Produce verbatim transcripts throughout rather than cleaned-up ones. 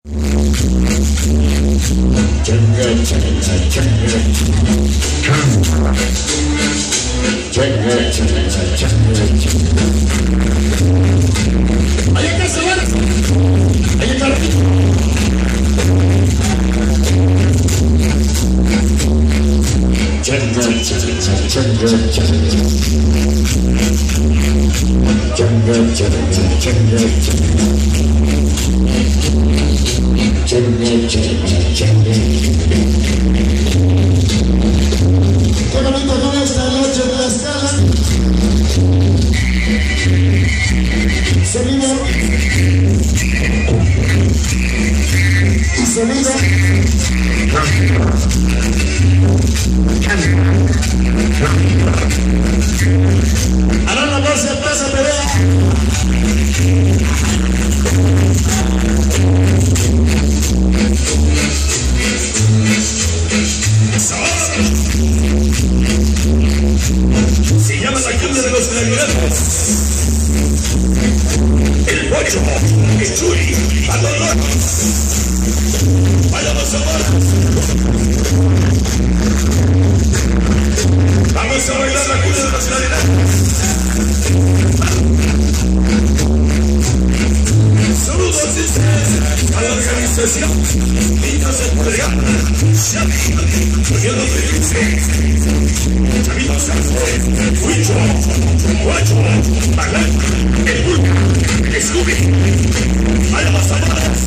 Ahí está, chavales. Ahí está. Qué bonito con esta noche de la escala. Sonido y sonido. Ahora la voz se pasa a pelea. Se llama la cumbia de los clarinetes. El Pocho, el Churi, a dolor. Vaya los amores. Vamos a bailar la cumbia de los clarinetes. Saludos a la organización Niños Entregados. Oyendo felices. Chavitos Santos, Huicho, Guacho, Magán, el Pulpo, Scooby, vaya las amadas.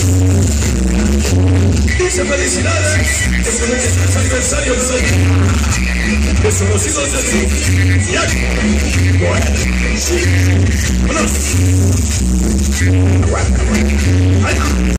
Dice felicidades, excelentes tres aniversarios de los conocidos de su viaje. Bueno, sí, vámonos. Aguanta, aguanta.